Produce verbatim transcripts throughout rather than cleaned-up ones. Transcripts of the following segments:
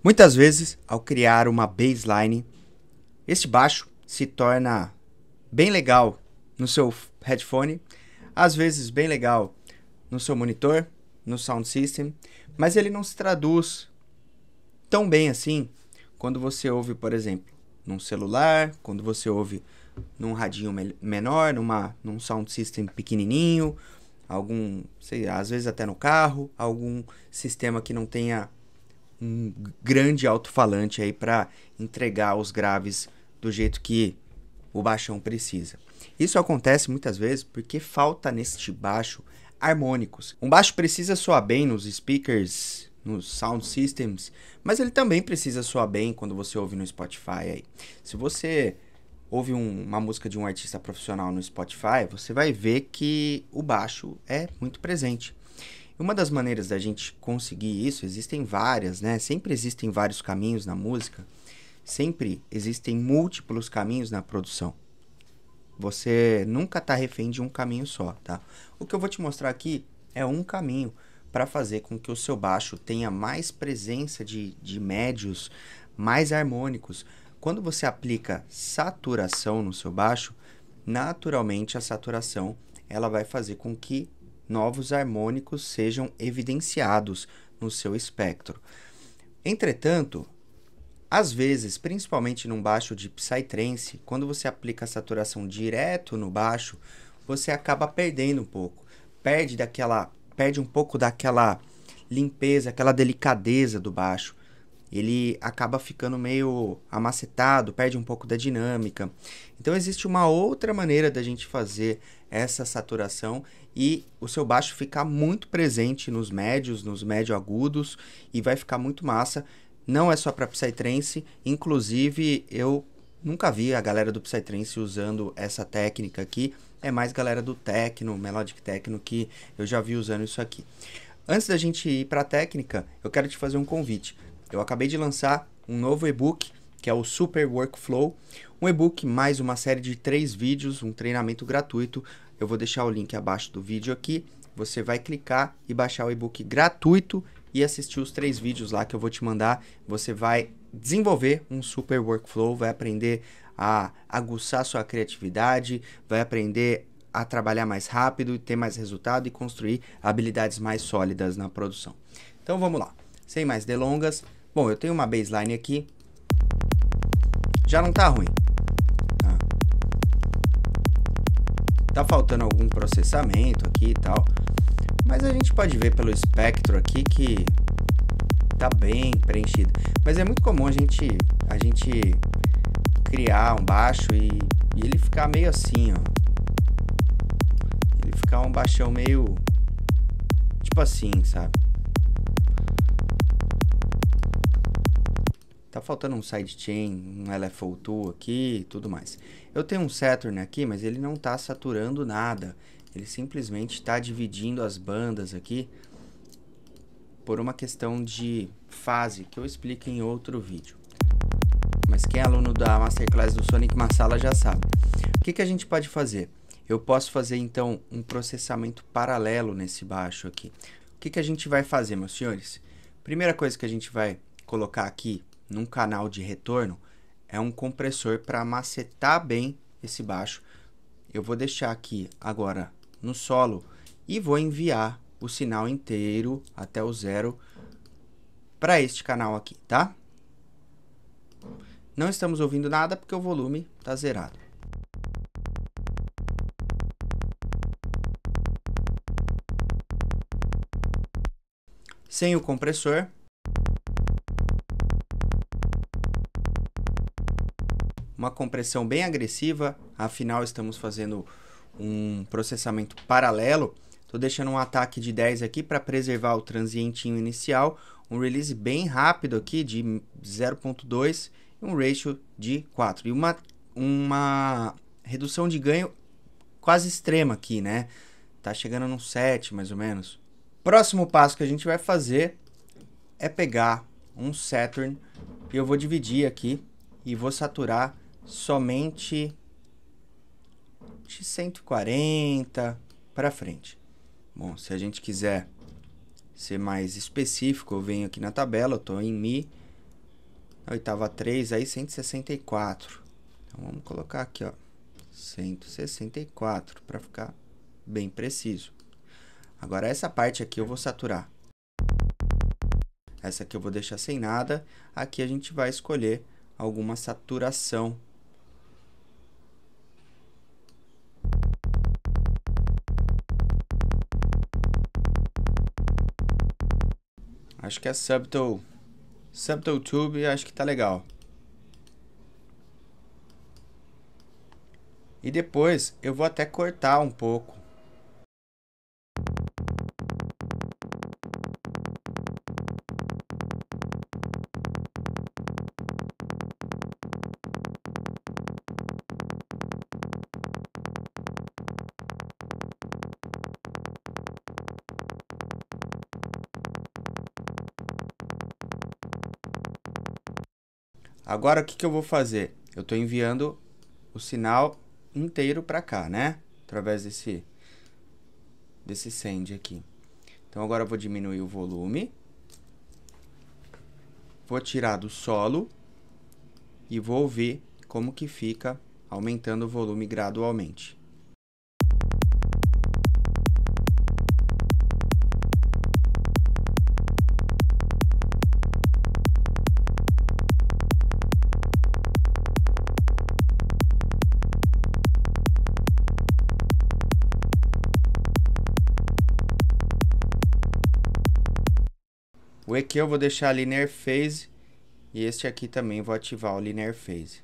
Muitas vezes, ao criar uma bassline, este baixo se torna bem legal no seu headphone, às vezes bem legal no seu monitor, no sound system, mas ele não se traduz tão bem assim quando você ouve, por exemplo, num celular, quando você ouve num radinho menor, numa, num sound system pequenininho, algum, sei, às vezes até no carro, algum sistema que não tenha um grande alto-falante aí para entregar os graves do jeito que o baixão precisa. Isso acontece muitas vezes porque falta neste baixo harmônicos. Um baixo precisa soar bem nos speakers, nos sound systems, mas ele também precisa soar bem quando você ouve no Spotify aí. Se você ouve um, uma música de um artista profissional no Spotify, você vai ver que o baixo é muito presente. Uma das maneiras da gente conseguir isso, existem várias, né? Sempre existem vários caminhos na música, sempre existem múltiplos caminhos na produção. Você nunca está refém de um caminho só, tá? O que eu vou te mostrar aqui é um caminho para fazer com que o seu baixo tenha mais presença de, de médios, mais harmônicos. Quando você aplica saturação no seu baixo, naturalmente a saturação ela vai fazer com que novos harmônicos sejam evidenciados no seu espectro. Entretanto, às vezes, principalmente num baixo de Psytrance, quando você aplica a saturação direto no baixo, você acaba perdendo um pouco. Perde daquela, perde um pouco daquela limpeza, aquela delicadeza do baixo. Ele acaba ficando meio amacetado, perde um pouco da dinâmica. Então existe uma outra maneira da gente fazer essa saturação e o seu baixo ficar muito presente nos médios, nos médio agudos, e vai ficar muito massa. Não é só para Psytrance, inclusive eu nunca vi a galera do Psytrance usando essa técnica aqui, é mais galera do techno, melodic techno, que eu já vi usando isso aqui. Antes da gente ir para a técnica, eu quero te fazer um convite. Eu acabei de lançar um novo e-book, que é o Super Workflow, um e-book mais uma série de três vídeos, um treinamento gratuito. Eu vou deixar o link abaixo do vídeo aqui, você vai clicar e baixar o e-book gratuito e assistir os três vídeos lá que eu vou te mandar. Você vai desenvolver um super workflow, vai aprender a aguçar sua criatividade, vai aprender a trabalhar mais rápido e ter mais resultado e construir habilidades mais sólidas na produção. Então vamos lá, sem mais delongas. Bom, eu tenho uma bassline aqui, já não tá ruim, tá, tá faltando algum processamento aqui e tal, mas a gente pode ver pelo espectro aqui que tá bem preenchido. Mas é muito comum a gente, a gente criar um baixo e, e ele ficar meio assim, ó. Ele ficar um baixão meio, tipo assim, sabe? Tá faltando um sidechain, um L F O dois aqui e tudo mais. Eu tenho um Saturn aqui, mas ele não tá saturando nada. Ele simplesmente está dividindo as bandas aqui por uma questão de fase que eu explico em outro vídeo. Mas quem é aluno da Masterclass do Sonic Massala já sabe. O que, que a gente pode fazer? Eu posso fazer então um processamento paralelo nesse baixo aqui. O que, que a gente vai fazer, meus senhores? Primeira coisa que a gente vai colocar aqui num canal de retorno é um compressor para macetar bem esse baixo. Eu vou deixar aqui agora no solo e vou enviar o sinal inteiro até o zero para este canal aqui, tá? Não estamos ouvindo nada porque o volume está zerado. Sem o compressor, uma compressão bem agressiva, afinal estamos fazendo um processamento paralelo. Estou deixando um ataque de dez aqui para preservar o transientinho inicial, um release bem rápido aqui de zero ponto dois e um ratio de quatro. E uma, uma redução de ganho quase extrema aqui, né? Tá chegando no sete mais ou menos. Próximo passo que a gente vai fazer é pegar um Saturn e eu vou dividir aqui e vou saturar somente de cento e quarenta para frente. Bom, se a gente quiser ser mais específico, eu venho aqui na tabela, eu estou em Mi, a oitava três, aí cento e sessenta e quatro. Então vamos colocar aqui, ó, cento e sessenta e quatro, para ficar bem preciso. Agora essa parte aqui eu vou saturar. Essa aqui eu vou deixar sem nada. Aqui a gente vai escolher alguma saturação. Acho que é Subtle, Subtle Tube, acho que tá legal. E depois eu vou até cortar um pouco. Agora o que que eu vou fazer? Eu estou enviando o sinal inteiro para cá, né? Através desse, desse send aqui. Então agora eu vou diminuir o volume. Vou tirar do solo. E vou ouvir como que fica aumentando o volume gradualmente. O E Q eu vou deixar Linear Phase e este aqui também vou ativar o Linear Phase.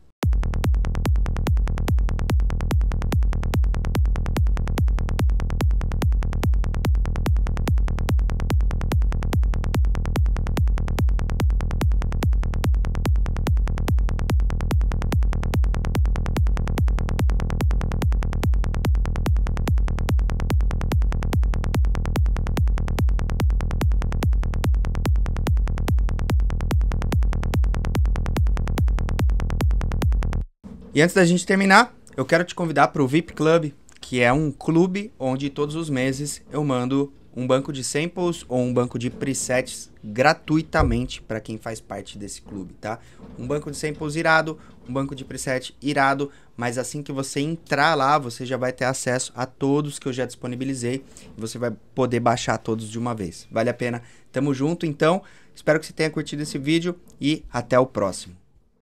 E antes da gente terminar, eu quero te convidar para o V I P Club, que é um clube onde todos os meses eu mando um banco de samples ou um banco de presets gratuitamente para quem faz parte desse clube, tá? Um banco de samples irado, um banco de preset irado, mas assim que você entrar lá, você já vai ter acesso a todos que eu já disponibilizei e você vai poder baixar todos de uma vez. Vale a pena. Tamo junto, então. Espero que você tenha curtido esse vídeo e até o próximo.